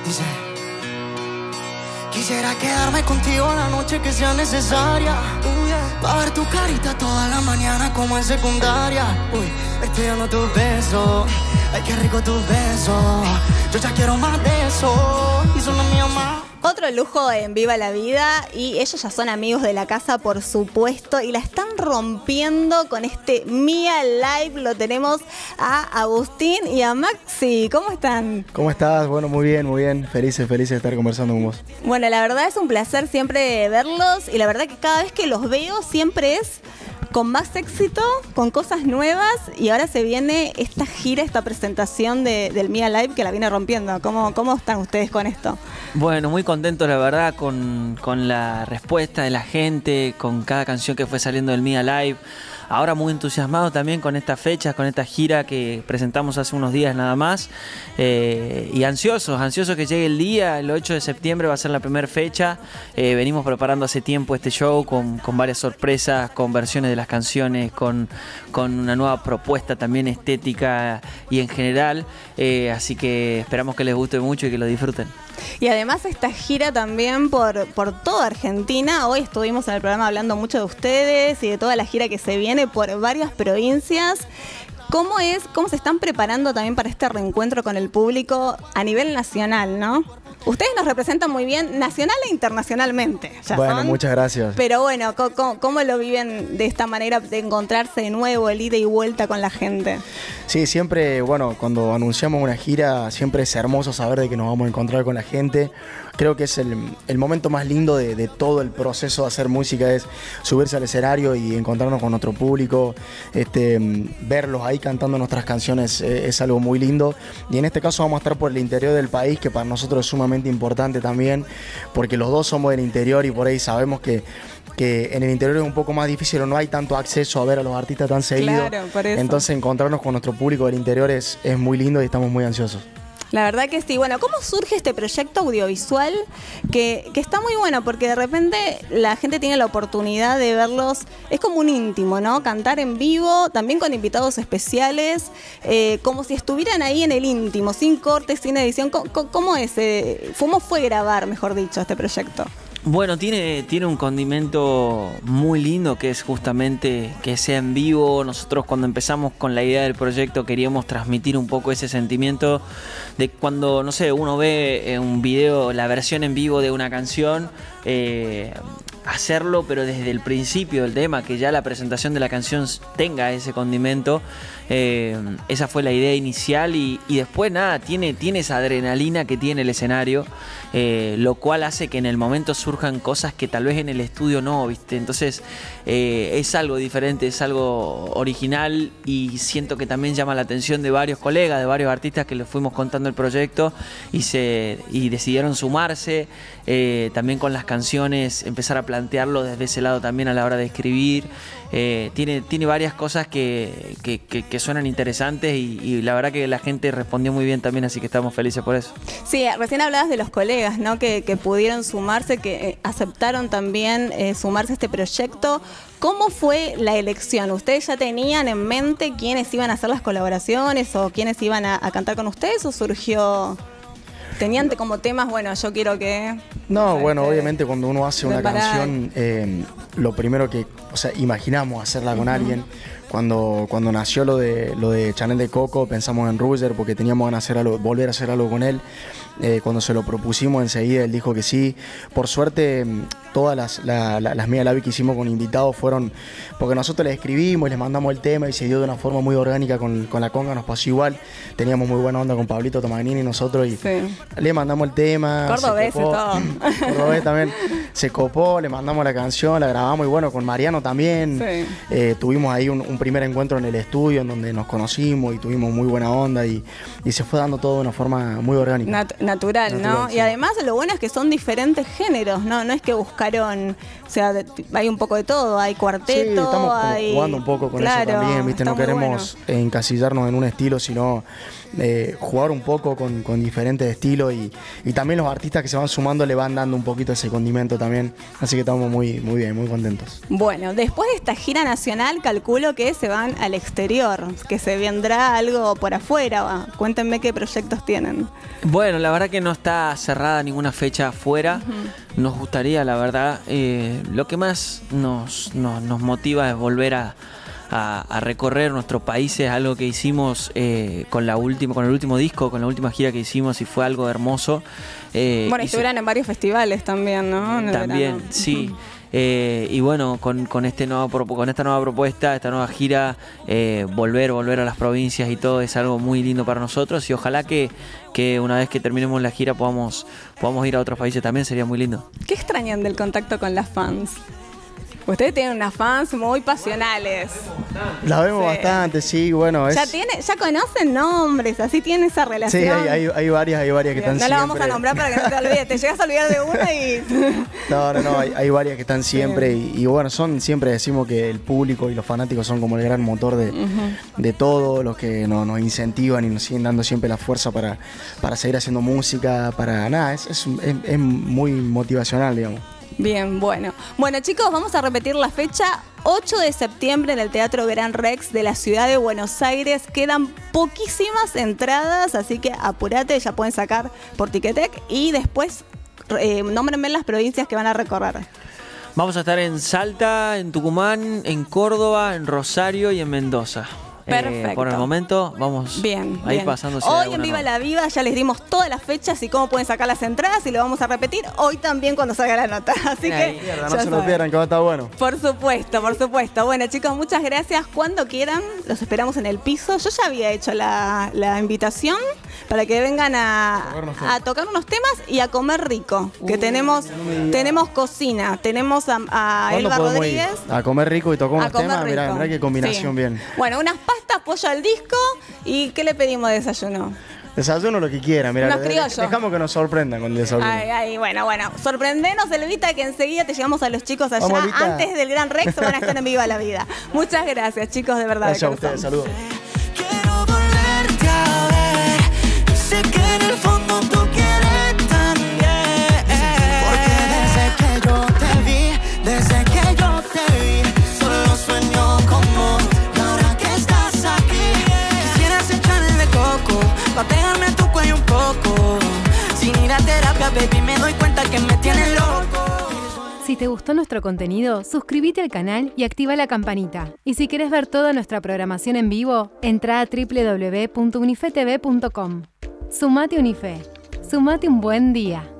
Dice: quisiera quedarme contigo la noche que sea necesaria, pa' ver tu carita toda la mañana como en secundaria. Verte dando tus besos, ay qué rico tus besos. Yo ya quiero más de eso, y son los míos más. Otro lujo en Viva la Vida, y ellos ya son amigos de la casa, por supuesto, y la están rompiendo con este Mía Live. Lo tenemos a Agustín y a Maxi. ¿Cómo están? ¿Cómo estás? Bueno, muy bien. Felices de estar conversando con vos. Bueno, la verdad es un placer siempre verlos, y la verdad que cada vez que los veo siempre es con más éxito, con cosas nuevas, y ahora se viene esta gira, esta presentación del Mía Live que la viene rompiendo. ¿Cómo están ustedes con esto? Bueno, muy contentos la verdad con la respuesta de la gente, con cada canción que fue saliendo del Mía Live. Ahora muy entusiasmado también con estas fechas, con esta gira que presentamos hace unos días nada más. Y ansiosos que llegue el día. El 8 de septiembre va a ser la primera fecha. Venimos preparando hace tiempo este show con varias sorpresas, con versiones de las canciones, con una nueva propuesta también estética y en general. Así que esperamos que les guste mucho y que lo disfruten. Y además esta gira también por toda Argentina. Hoy estuvimos en el programa hablando mucho de ustedes y de toda la gira que se viene por varias provincias. ¿Cómo se están preparando también para este reencuentro con el público a nivel nacional, no? Ustedes nos representan muy bien nacional e internacionalmente. Bueno, muchas gracias. Pero bueno, ¿cómo lo viven de esta manera de encontrarse de nuevo, el ida y vuelta con la gente? Sí, siempre, bueno, cuando anunciamos una gira, siempre es hermoso saber de que nos vamos a encontrar con la gente. Creo que es el momento más lindo de todo el proceso de hacer música, es subirse al escenario y encontrarnos con nuestro público, verlos ahí cantando nuestras canciones es algo muy lindo. Y en este caso vamos a estar por el interior del país, que para nosotros es sumamente importante también, porque los dos somos del interior y por ahí sabemos que en el interior es un poco más difícil o no hay tanto acceso a ver a los artistas tan seguido. Claro, por eso. Entonces encontrarnos con nuestro público del interior es muy lindo y estamos muy ansiosos. La verdad que sí. Bueno, ¿cómo surge este proyecto audiovisual? Que está muy bueno, porque de repente la gente tiene la oportunidad de verlos. Es como un íntimo, ¿no? Cantar en vivo, también con invitados especiales, como si estuvieran ahí en el íntimo, sin cortes, sin edición. ¿Cómo es? ¿Cómo fue grabar, mejor dicho, este proyecto? Bueno, tiene un condimento muy lindo, que es justamente que sea en vivo. Nosotros cuando empezamos con la idea del proyecto queríamos transmitir un poco ese sentimiento de cuando, no sé, uno ve un video, la versión en vivo de una canción, hacerlo pero desde el principio del tema, que ya la presentación de la canción tenga ese condimento. Esa fue la idea inicial y después nada, tiene esa adrenalina que tiene el escenario, lo cual hace que en el momento surjan cosas que tal vez en el estudio no, ¿viste? Entonces es algo diferente, es algo original, y siento que también llama la atención de varios colegas, de varios artistas que les fuimos contando el proyecto y decidieron sumarse. También con las canciones empezar a plantearlo desde ese lado también a la hora de escribir. Tiene varias cosas que suenan interesantes y la verdad que la gente respondió muy bien también, así que estamos felices por eso. Sí, recién hablabas de los colegas, ¿no? Que pudieron sumarse, que aceptaron también sumarse a este proyecto. ¿Cómo fue la elección? ¿Ustedes ya tenían en mente quiénes iban a hacer las colaboraciones o quiénes iban a cantar con ustedes, o surgió...? ¿Tenían como temas, bueno, yo quiero que...? No, bueno, obviamente cuando uno hace una canción, lo primero que, imaginamos hacerla con alguien. Cuando nació lo de Chanel de Coco, pensamos en Ruger porque teníamos ganas de volver a hacer algo con él. Cuando se lo propusimos enseguida, él dijo que sí. Por suerte, todas las Mía Live que hicimos con invitados fueron porque nosotros les escribimos y les mandamos el tema y se dio de una forma muy orgánica con la conga, nos pasó igual. Teníamos muy buena onda con Pablito Tomagnini y nosotros y le mandamos el tema. Cordobés y todo. Cordobés también. Se copó, le mandamos la canción, la grabamos y bueno, con Mariano también. Tuvimos ahí un primer encuentro en el estudio en donde nos conocimos y tuvimos muy buena onda y se fue dando todo de una forma muy orgánica. Natural, ¿no? Sí. Y además lo bueno es que son diferentes géneros, ¿no? No es que buscaron, o sea, hay un poco de todo, hay cuarteto, sí, estamos jugando un poco con eso también, ¿viste? No queremos encasillarnos en un estilo, sino jugar un poco con diferentes estilos y también los artistas que se van sumando le van dando un poquito ese condimento también. Así que estamos muy bien, muy contentos. Bueno, después de esta gira nacional, calculo que se van al exterior, que se vendrá algo por afuera. Cuéntenme qué proyectos tienen. Bueno, la verdad que no está cerrada ninguna fecha afuera. Nos gustaría, la verdad, lo que más nos motiva es volver a recorrer nuestros países, algo que hicimos con el último disco, con la última gira que hicimos y fue algo hermoso. Bueno, estuvieron en varios festivales también, ¿no? También, sí. Y bueno, con esta nueva propuesta, esta nueva gira, volver a las provincias y todo es algo muy lindo para nosotros y ojalá que una vez que terminemos la gira podamos ir a otros países también, sería muy lindo. ¿Qué extrañan del contacto con las fans? Ustedes tienen unas fans muy pasionales. La vemos bastante, sí, bueno. Ya conocen nombres, así tienen esa relación. Sí, hay varias que están siempre. No la vamos a nombrar para que no te olvides, te llegas a olvidar de una y... No, hay varias que están siempre y bueno, siempre decimos que el público y los fanáticos son como el gran motor de todo, los que nos incentivan y nos siguen dando siempre la fuerza para seguir haciendo música, para nada, es muy motivacional, digamos. Bien, bueno. Bueno, chicos, vamos a repetir la fecha. 8 de septiembre en el Teatro Gran Rex de la ciudad de Buenos Aires. Quedan poquísimas entradas, así que apurate, ya pueden sacar por Ticketek. Y después, nómbrenme las provincias que van a recorrer. Vamos a estar en Salta, en Tucumán, en Córdoba, en Rosario y en Mendoza. Perfecto. Por el momento vamos a ir pasando. Hoy en Viva la Vida ya les dimos todas las fechas y cómo pueden sacar las entradas y lo vamos a repetir hoy también cuando salga la nota. Así que no se lo pierdan, que va a estar bueno. Por supuesto. Bueno, chicos, muchas gracias. Cuando quieran, los esperamos en el piso. Yo ya había hecho la invitación para que vengan a tocar unos temas y a comer rico. Que tenemos cocina, tenemos a Elba Rodríguez. A comer rico y tocar unos temas. Mirá qué combinación, sí. Bien. Bueno, unas pastas, pollo al disco. ¿Y qué le pedimos de desayuno? Desayuno lo que quieran, mira. Unos criollos. Dejamos que nos sorprendan con el desayuno. Bueno. Sorprendenos, Elvita, que enseguida te llevamos a los chicos allá. Vamos, antes del Gran Rex van a estar en Viva la Vida. Muchas gracias, chicos, de verdad. Gracias a ustedes, saludos. Quiero volverte a ver. Sé que en el fondo tú quieres también. Porque desde que yo te vi, solo sueño con vos. Y ahora que estás aquí, quisieras echarle de coco pa' pegarme a tu cuello un poco. Sin ir a terapia, baby, me doy cuenta que me tienes loco. Si te gustó nuestro contenido, suscríbete al canal y activa la campanita. Y si querés ver toda nuestra programación en vivo, entra a www.unifetv.com. Sumate Unife. Sumate un buen día.